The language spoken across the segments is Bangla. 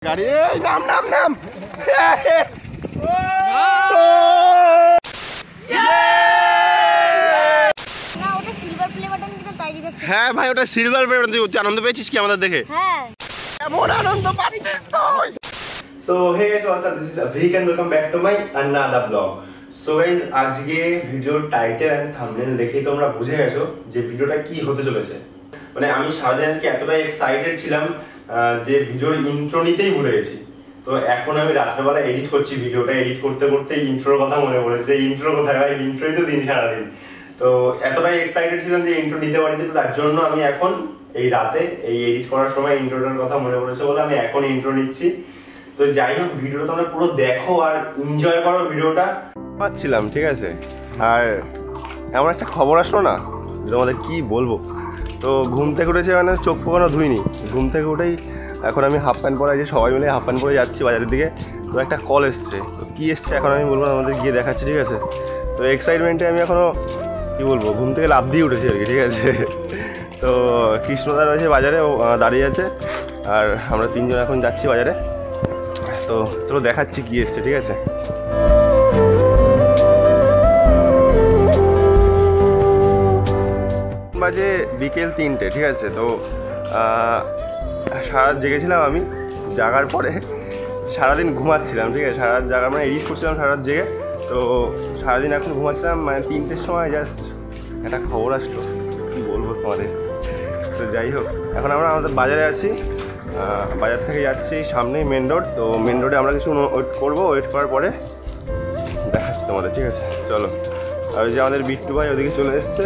গাড়ি নাম নাম নাম হ্যাঁ ভাই ওটা সিলভার প্লে বাটন। তুই আনন্দ পেয়েছিস কি আমাদের দেখে? হ্যাঁ কেমন আনন্দ পাচ্ছিস তুই? So hey guys, what's up? This is Avik and welcome back to my another vlog. So guys, আজকে ভিডিওর টাইটেল এন্ড থাম্বনেল দেখেই তোমরা বুঝে গেছো যে ভিডিওটা কি হতে চলেছে। মানে আমি সারাদিন আজকে এতটাই এক্সাইটেড ছিলাম যে ভিডিওর ইন্ট্রো নিতেই ভুলে গেছি। তো এখন আমি রাত্রেবেলা এডিট করছি, ভিডিওটা এডিট করতে করতে ইন্ট্রোর কথা মনে পড়েছে। ইন্ট্রো কোথায় ভাই? ইন্ট্রোই তো দিন সারাদিন। তো এতটাই এক্সাইটেড ছিলাম যে ইন্ট্রো নিতে পারিনি, তো তার জন্য আমি এখন এই রাতে এই এডিট করার সময় ইন্ট্রোটার কথা মনে পড়েছে বলে আমি এখন ইন্ট্রো নিচ্ছি। তো যাই হোক, ভিডিওটা তোমরা পুরো দেখো আর এনজয় করো ভিডিওটা। পাচ্ছিলাম ঠিক আছে। আর এমন একটা খবর আসলো না, তোমাদের কি বলবো। তো ঘুম থেকে উঠেছে, মানে চোখ ফোকানো ধুইনি, ঘুম থেকে উঠেই এখন আমি হাফ প্যান্ট পরে যে সবাই মিলে হাফ প্যান্ট পরে যাচ্ছি বাজারের দিকে। তো একটা কল এসছে, তো কী এসছে এখন আমি বলবো, আমাদের গিয়ে দেখাচ্ছি ঠিক আছে। তো এক্সাইটমেন্টে আমি এখনও কী বলবো, ঘুম থেকে লাফ দিয়ে উঠেছি আর কি ঠিক আছে। তো কৃষ্ণদা রয়েছে বাজারে, ও দাঁড়িয়ে আছে, আর আমরা তিনজন এখন যাচ্ছি বাজারে। তো চলো দেখাচ্ছি কী এসছে ঠিক আছে। বাজে বিকেল 3টে ঠিক আছে। তো সারা জেগেছিলাম আমি, জাগার পরে সারাদিন ঘুমাচ্ছিলাম ঠিক আছে। সারা জাগা মানে এডিট করছিলাম সারা জেগে। তো সারাদিন এখন ঘুমাচ্ছিলাম, মানে 3টের সময় জাস্ট একটা খবর আসলো, কী বলবো তোমাদের। তো যাই হোক, এখন আমরা আমাদের বাজারে আছি, বাজার থেকে যাচ্ছি, সামনেই মেন রোড। তো মেন রোডে আমরা কিছু ওয়েট করবো, ওয়েট করার পরে দেখাচ্ছি তোমাদের ঠিক আছে। চলো। আর ওই যে আমাদের বিট্টু ভাই ওদিকে চলে এসছে।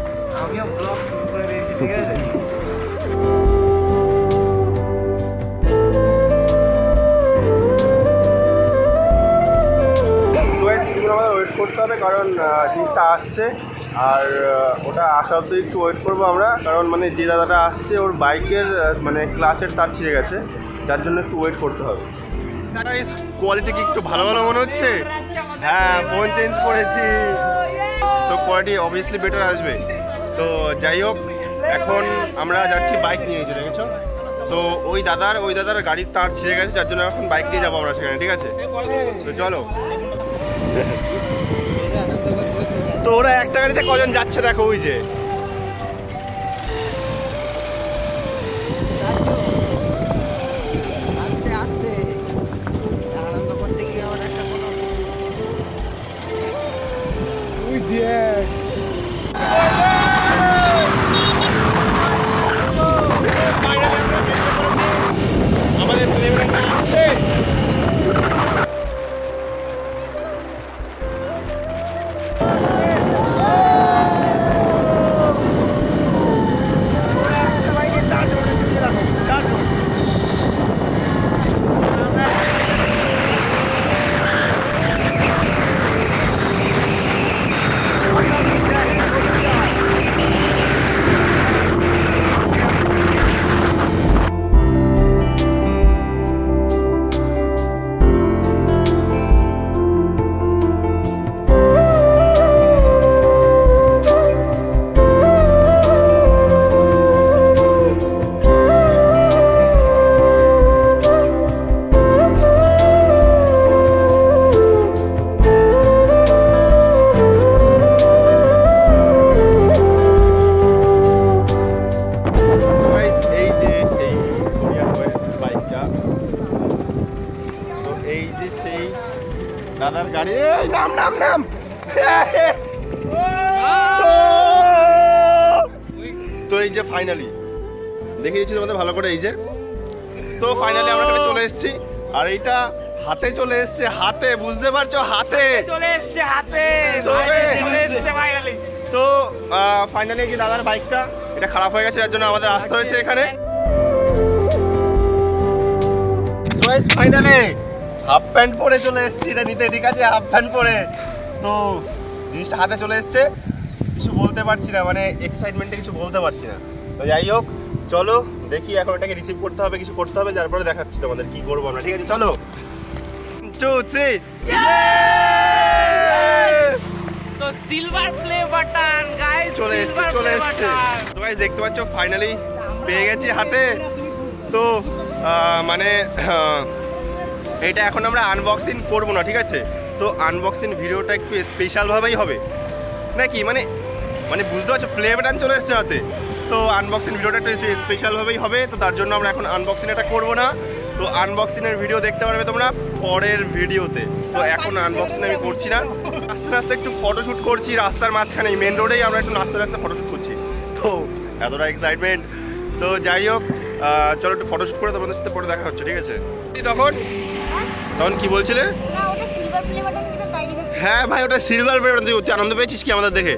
ওয়েট করতে হবে কারণ জিনিসটা আসছে, আর ওটা আসা অব্দি একটু ওয়েট করবো আমরা, কারণ মানে যে দাদাটা আসছে ওর বাইকের মানে ক্লাচের তার ছিঁড়ে গেছে, যার জন্য একটু ওয়েট করতে হবে। কোয়ালিটি কি একটু ভালো ভালো মনে হচ্ছে? হ্যাঁ, ফোন চেঞ্জ করেছি, তো কোয়ালিটি অবভিয়াসলি বেটার আসবে। তো যাই হোক, এখন আমরা যাচ্ছি বাইক নিয়ে এসে, দেখেছো তো ওই দাদার গাড়ির তার ছিঁড়ে গেছে, যার জন্য এখন বাইক নিয়ে যাবো আমরা সেখানে ঠিক আছে। তো চলো। তো ওরা একটা গাড়িতে কজন যাচ্ছে দেখো, ওই যে আমাদের দাদার গাড়ি নাম নাম নাম। তো এই যে ফাইনালি দেখে দিচ্ছি তোমাদের ভালো করে, এই যে তো ফাইনালি আমরা এখানে চলে এসেছি, আর এইটা হাতে চলে এসছে, হাতে বুঝতে পারছো, হাতে চলে এসছে, হাতে চলে এসছে ফাইনালি। তো ফাইনালি এই যে দাদার বাইকটা এটা খারাপ হয়ে গেছে, যার জন্য আমাদের আসতে হয়েছে এখানে। ফাইনালি হাফ প্যান্ট পরে চলে এসেছি এটা নিতে ঠিক আছে, হাফ প্যান্ট পরে। তো জিনিসটা হাতে চলে এসছে, কিছু বলতে পারছি না, মানে এক্সাইটমেন্টে কিছু বলতে পারছি না। তো যাই হোক, চলো দেখি এখন এটাকে রিসিভ করতে হবে, কিছু করতে হবে, তারপরে দেখাচ্ছি তোমাদের কি করবো আমরা ঠিক আছে। চলো 2 3 তো সিলভার প্লে বাটন গাইস চলে এসছে। তো গাইস দেখতে পাচ্ছ ফাইনালি পেয়ে গেছি হাতে। তো মানে এটা এখন আমরা আনবক্সিং করবো না, ঠিক আছে? তো আনবক্সিং ভিডিওটা একটু স্পেশালভাবেই হবে নাকি, মানে মানে বুঝতে পারছো, প্লে বাটন চলে এসছে হাতে, তো আনবক্সিং ভিডিওটা একটু স্পেশালভাবেই হবে। তো তার জন্য আমরা এখন আনবক্সিং এটা করবো না, তো আনবক্সিংয়ের ভিডিও দেখতে পারবে তোমরা পরের ভিডিওতে। তো এখন আনবক্সিং আমি করছি না, আস্তে আস্তে একটু ফটোশ্যুট করছি রাস্তার মাঝখানে, মেন রোডেই আমরা একটু নাচতে নাচতে ফটোশ্যুট করছি, তো এতটা এক্সাইটমেন্ট। তো যাই হোক, চলো একটু ফটোশ্যুট করে তোমাদের সাথে পরে দেখা হচ্ছে, ঠিক আছে? তখন তখন কি বলছিলে? হ্যাঁ ভাই, ওটা সিলভার প্লে বাটন। তুই আনন্দ পেয়েছিস কি আমাদের দেখে?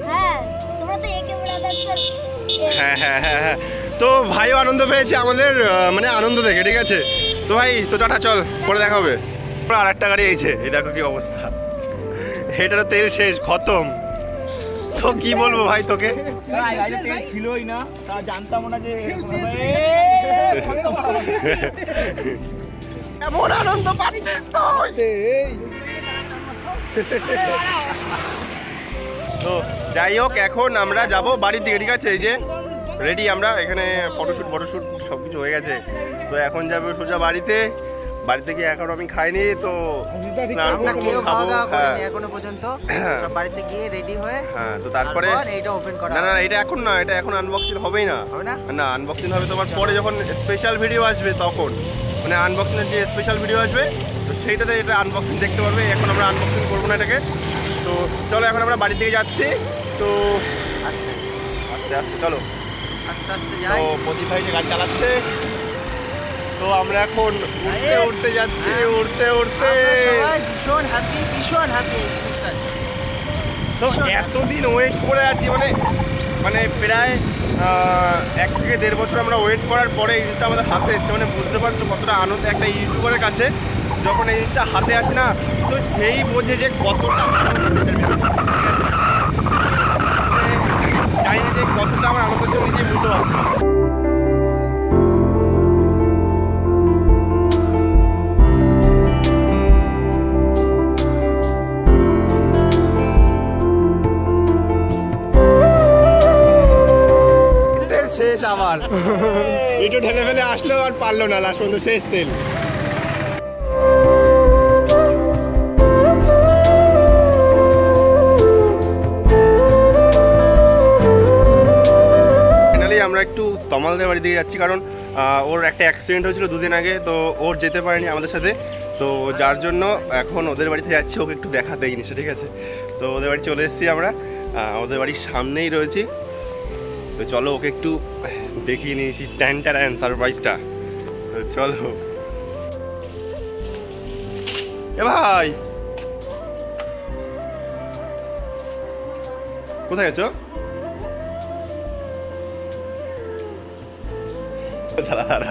হ্যাঁ হ্যাঁ হ্যাঁ হ্যাঁ, তো ভাইও আনন্দ পেয়েছে আমাদের মানে আনন্দ দেখে, ঠিক আছে? তো ভাই, তো টাটা, চল পরে দেখা হবে। আর একটা গাড়ি এইছে, এই দেখো কি অবস্থা, এটারও তেল শেষ, খতম। তো কি বলবো ভাই তোকে, তেল ছিলই না, তা জানতাম না যে এমন আনন্দ পাচ্ছিস তো। যাই হোক, এখন আমরা যাব বাড়ির দিকে, ঠিক আছে? এই যে রেডি আমরা, এখানে ফটোশ্যুট সব কিছু হয়ে গেছে। তো এখন যাবো সোজা বাড়িতে। বাড়িতে গিয়ে এখন আমি খাইনি, তো স্নান করবো, খাবো এখনো পর্যন্ত, সব বাড়িতে গিয়ে রেডি হয়ে। হ্যাঁ, তো তারপরে এইটা ওপেন করা। না, এটা এখন না, এটা এখন আনবক্সিং হবেই না। না, আনবক্সিং হবে তোমার পরে, যখন স্পেশাল ভিডিও আসবে তখন, মানে আনবক্সিংয়ের যে স্পেশাল ভিডিও আসবে, তো সেইটাতে এটা আনবক্সিং দেখতে পারবে। এখন আমরা আনবক্সিং করবো না এটাকে। তো চলো, এখন আমরা বাড়ির দিকে যাচ্ছি। তো আস্তে আস্তে চলো, আস্তে আস্তে তো যাই। প্রদীপ ভাই যে গাড়ি চালাচ্ছে, তো আমরা এখন উঠতে যাচ্ছি, উঠতে ভীষণ হ্যাপি তো এতদিন ওয়েট করে আছি, মানে প্রায় 1 থেকে 1.5 বছর আমরা ওয়েট করার পরে এই জিনিসটা আমাদের হাতে এসছে। মানে বুঝতে পারছো কতটা আনন্দ একটা ইউটিউবারের কাছে যখন এই জিনিসটা হাতে আসে না, তো সেই বোঝে যে কতটা জানি না যে কতটা আমার আনন্দের জন্য নিজেই বুঝতে পারছি। শেষ আবার একটু ঢেলে ফেলে আসলো, আর পারলো না, লাস্ট পর্যন্ত শেষ তেল। ফাইনালি আমরা একটু তমালদের বাড়ি দিকে যাচ্ছি, কারণ ওর একটা অ্যাক্সিডেন্ট হয়েছিল 2 দিন আগে, তো ওর যেতে পারেনি আমাদের সাথে, তো যার জন্য এখন ওদের বাড়িতে যাচ্ছি, ওকে একটু দেখাতে এই জিনিসটা, ঠিক আছে? তো ওদের বাড়ি চলে এসেছি আমরা, ওদের বাড়ির সামনেই রয়েছি। তো চলো, ওকে একটু দেখিয়ে নিয়েছি ট্যান সারপ্রাইজটা। তো চলো, এ ভাই কোথায় গেছো? দাঁড়া,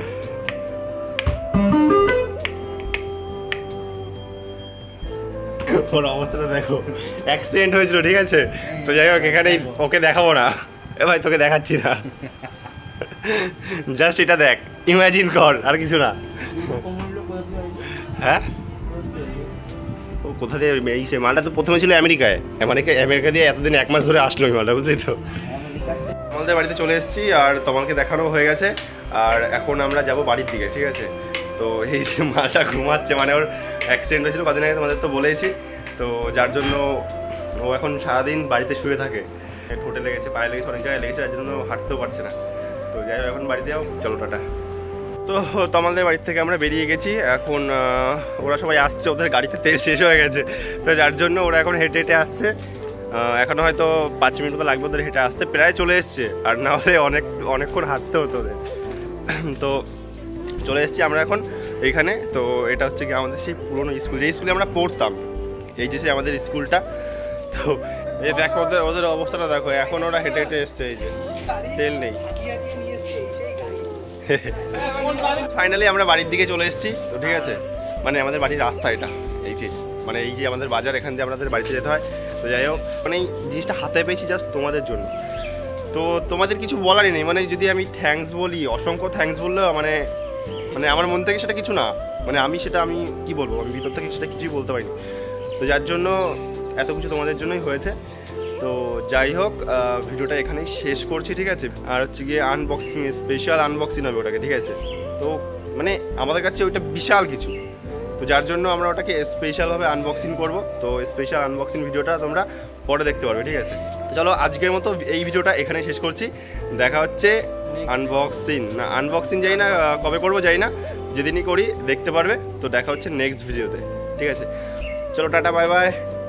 ওর অবস্থাটা দেখো, অ্যাক্সিডেন্ট হয়েছিল, ঠিক আছে? তো যাই হোক, এখানেই ওকে দেখাবো না। এ ভাই, তোকে দেখাচ্ছি না, জাস্ট এটা দেখ, ইমাজিন কর, আর কিছু না। হ্যাঁ, ও কোথা দিয়ে এই সে মালটা তো প্রথমে ছিল আমেরিকায়, আমেরিকা দিয়ে এতদিন 1 মাস ধরে আসলো এই মালটা, বুঝলি তো? আমাদের বাড়িতে চলে এসেছি, আর তোমাকে দেখানো হয়ে গেছে, আর এখন আমরা যাব বাড়ির দিকে, ঠিক আছে? তো এই যে মালটা ঘুমাচ্ছে, মানে ওর অ্যাক্সিডেন্ট হয়েছিল কদিন আগে, তোমাদের তো বলেইছি, তো যার জন্য ও এখন সারাদিন বাড়িতে শুয়ে থাকে। ঠোঁটে লেগেছে, পায়ে লেগেছে, অনেক জায়গায় লেগেছে, যার জন্য হাঁটতেও পারছে না। তো যাই হোক, এখন বাড়িতে যাও, চলো টাটা। তো তোমাদের বাড়ির থেকে আমরা বেরিয়ে গেছি, এখন ওরা সবাই আসছে, ওদের গাড়িতে তেল শেষ হয়ে গেছে, তো যার জন্য ওরা এখন হেঁটে হেঁটে আসছে। এখনও হয়তো 5 মিনিট মতো লাগবে ওদের হেঁটে আসতে, প্রায় চলে এসছে, আর না হলে অনেকক্ষণ হাঁটতে হতো ওদের। তো চলে এসেছি আমরা এখন এইখানে। তো এটা হচ্ছে কি আমাদের সেই পুরোনো স্কুল, যে স্কুলে আমরা পড়তাম, এই যে সেই আমাদের স্কুলটা। তো এই দেখো ওদের অবস্থাটা দেখো, এখন ওরা হেঁটে হেঁটে এসছে, এই যে তেল নেই। ফাইনালি আমরা বাড়ির দিকে চলে এসেছি, তো ঠিক আছে? মানে আমাদের বাড়ির রাস্তা এটা, এই যে আমাদের বাজার, এখান দিয়ে আমাদের বাড়িতে যেতে হয়। তো যাই হোক, মানে এই জিনিসটা হাতে পেয়েছি জাস্ট তোমাদের জন্য। তো তোমাদের কিছু বলারই নেই, মানে যদি আমি থ্যাঙ্কস বলি, অসংখ্য থ্যাঙ্কস বললেও মানে আমার মন থেকে সেটা কিছু না, মানে আমি কি বলবো, আমি ভিতর থেকে সেটা কিছুই বলতে পারিনি। তো যার জন্য এত কিছু তোমাদের জন্যই হয়েছে। তো যাই হোক, ভিডিওটা এখানেই শেষ করছি, ঠিক আছে? আর হচ্ছে গিয়ে আনবক্সিং, স্পেশাল আনবক্সিং হবে ওটাকে, ঠিক আছে? তো মানে আমাদের কাছে ওইটা বিশাল কিছু, তো যার জন্য আমরা ওটাকে স্পেশালভাবে আনবক্সিং করব। তো স্পেশাল আনবক্সিং ভিডিওটা তোমরা পরে দেখতে পারবে, ঠিক আছে? তো চলো আজকের মতো এই ভিডিওটা এখানেই শেষ করছি। দেখা হচ্ছে আনবক্সিং যাই না কবে করবো যাই না, যেদিনই করি দেখতে পারবে। তো দেখা হচ্ছে নেক্সট ভিডিওতে, ঠিক আছে? চলো টাটা, বাই বাই।